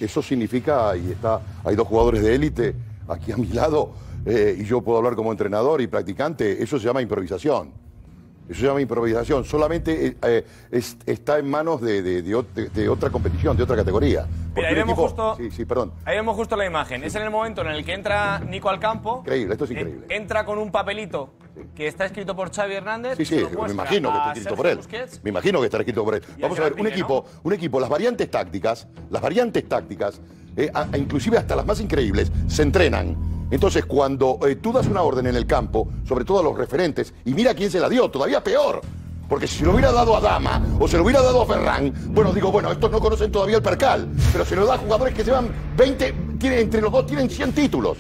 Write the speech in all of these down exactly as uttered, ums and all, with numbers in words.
eso significa, y está, hay dos jugadores de élite aquí a mi lado, eh, y yo puedo hablar como entrenador y practicante, eso se llama improvisación. Eso se llama improvisación. Solamente eh, es, está en manos de, de, de, de, de otra competición, de otra categoría. Mira, ahí, vemos equipo, justo, sí, sí, perdón. ahí vemos justo la imagen. Sí. Es en el momento en el que entra Nico al campo. Increíble, esto es increíble. Eh, entra con un papelito sí. que está escrito por Xavi Hernández. Sí, sí, me imagino que está escrito por él. Busquets. Me imagino que está escrito por él. Vamos a ver, un equipo, ¿no? un equipo, las variantes tácticas, las variantes tácticas, eh, a, a, inclusive hasta las más increíbles, se entrenan. Entonces, cuando eh, tú das una orden en el campo, sobre todo a los referentes, y mira quién se la dio, todavía peor. Porque si se lo hubiera dado a Dama o se lo hubiera dado a Ferran, bueno, digo, bueno, estos no conocen todavía el percal, pero se lo da a jugadores que llevan veinte, tienen, entre los dos tienen cien títulos.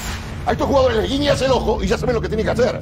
A estos jugadores les guiñas el ojo y ya saben lo que tienen que hacer.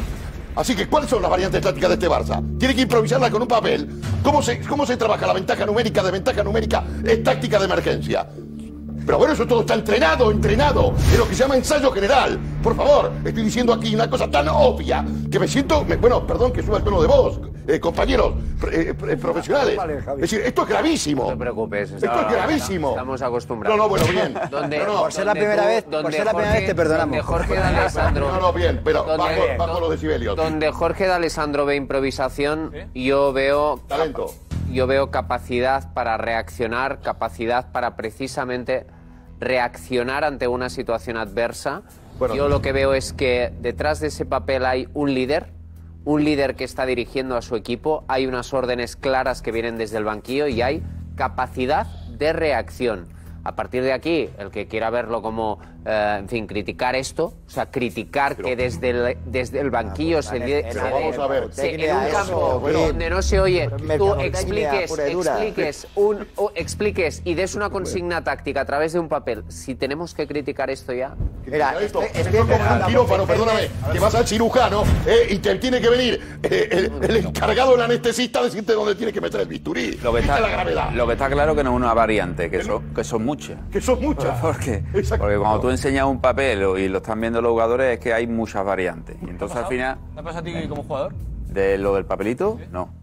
Así que, ¿cuáles son las variantes tácticas de este Barça? Tiene que improvisarla con un papel. ¿Cómo se, cómo se trabaja la ventaja numérica de ventaja numérica? Es táctica de emergencia. Pero bueno, eso todo está entrenado, entrenado, en lo que se llama ensayo general. Por favor, estoy diciendo aquí una cosa tan obvia que me siento, me, bueno, perdón que suba el tono de voz, eh, compañeros eh, eh, profesionales. Vale, es decir, esto es gravísimo. No te preocupes. Esto es gravísimo. Estamos acostumbrados. No, no, bueno, bien. Donde, no, no, por ser la primera tú, vez, por ser la primera vez te perdonamos. Donde Jorge de Alessandro. No, no, bien, pero donde, bajo, bajo los decibelios. Donde Jorge de Alessandro ve improvisación, ¿sí? yo veo talento. Yo veo capacidad para reaccionar, capacidad para precisamente reaccionar ante una situación adversa. Bueno, yo lo que veo es que detrás de ese papel hay un líder, un líder que está dirigiendo a su equipo, hay unas órdenes claras que vienen desde el banquillo y hay capacidad de reacción. A partir de aquí, el que quiera verlo como, eh, en fin, criticar esto, o sea, criticar pero, que desde el, desde el banquillo se... Vale, se vamos a ver. Se, en un campo bueno, donde no se oye, tú expliques, expliques, un, o expliques y des una consigna táctica a través de un papel. Si tenemos que criticar esto ya... Mira, esto, esto es como un quirófano, perdóname, que vas al cirujano eh, y te tiene que venir eh, el, el encargado del anestesista a decirte dónde tiene que meter el bisturí. Lo que está, la gravedad. Lo que está claro que no es una variante, que son, que son muchas. Que son muchas. Porque, porque cuando tú enseñas un papel y lo están viendo los jugadores es que hay muchas variantes. Y entonces al final... ¿Te ha pasado a ti como jugador? ¿De lo del papelito? ¿Sí? No.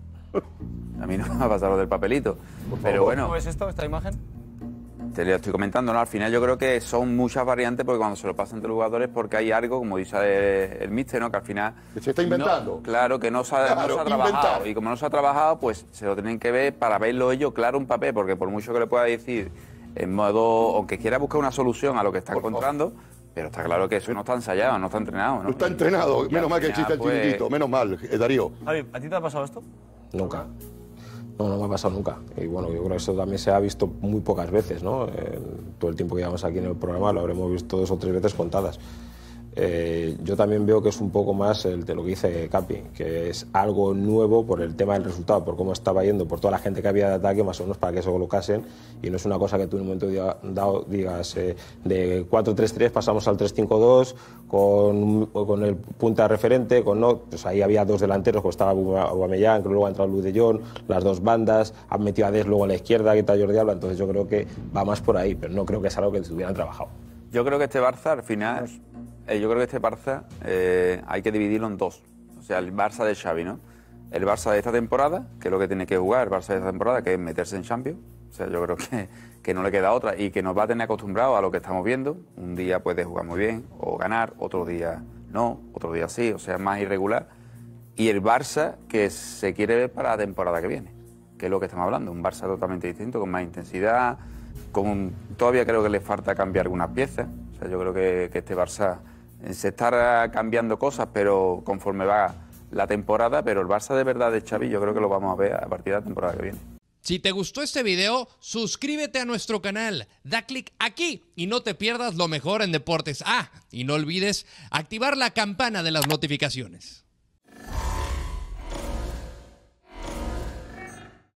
A mí no me ha pasado lo del papelito. Pero bueno... ¿Cómo ves esto, esta imagen? Te lo estoy comentando, ¿no? Al final yo creo que son muchas variantes porque cuando se lo pasan entre los jugadores porque hay algo, como dice el, el míster, ¿no? Que al final... Que se está inventando. No, claro, que no se, ha, claro, no se ha trabajado. Inventar. Y como no se ha trabajado, pues se lo tienen que ver para verlo ellos claro un papel, porque por mucho que le pueda decir en modo... Aunque quiera buscar una solución a lo que está por encontrando... Favor. Pero está claro que eso no está ensayado, no está entrenado, ¿no? No está entrenado, menos mal que existe el chiringuito, menos mal, eh, Darío. Javi, ¿a ti te ha pasado esto? Nunca. No, no me ha pasado nunca. Y bueno, yo creo que eso también se ha visto muy pocas veces, ¿no? En todo el tiempo que llevamos aquí en el programa lo habremos visto dos o tres veces contadas. Eh, yo también veo que es un poco más el de lo que dice Capi, que es algo nuevo por el tema del resultado, por cómo estaba yendo, por toda la gente que había de ataque, más o menos para que se colocasen, y no es una cosa que tú en un momento dado digas eh, de cuatro tres tres pasamos al tres cinco dos con, con el punta referente, con no, pues ahí había dos delanteros, como estaba Aubameyang, que luego ha entrado Luis de Jong, las dos bandas, han metido a Des luego a la izquierda, que está Jordi Alba, entonces yo creo que va más por ahí, pero no creo que es algo que hubieran trabajado. Yo creo que este Barça al final... Eh, yo creo que este Barça eh, hay que dividirlo en dos. O sea, el Barça de Xavi, ¿no? El Barça de esta temporada, que es lo que tiene que jugar, el Barça de esta temporada, que es meterse en Champions. O sea, yo creo que, que no le queda otra y que nos va a tener acostumbrados a lo que estamos viendo. Un día puede jugar muy bien o ganar, otro día no, otro día sí, o sea, más irregular. Y el Barça que se quiere ver para la temporada que viene, que es lo que estamos hablando. Un Barça totalmente distinto, con más intensidad, con todavía creo que le falta cambiar algunas piezas. O sea, yo creo que, que este Barça... Se está cambiando cosas, pero conforme va la temporada, pero el Barça de verdad de Xavi yo creo que lo vamos a ver a partir de la temporada que viene. Si te gustó este video, suscríbete a nuestro canal, da clic aquí y no te pierdas lo mejor en deportes. Ah, y no olvides activar la campana de las notificaciones.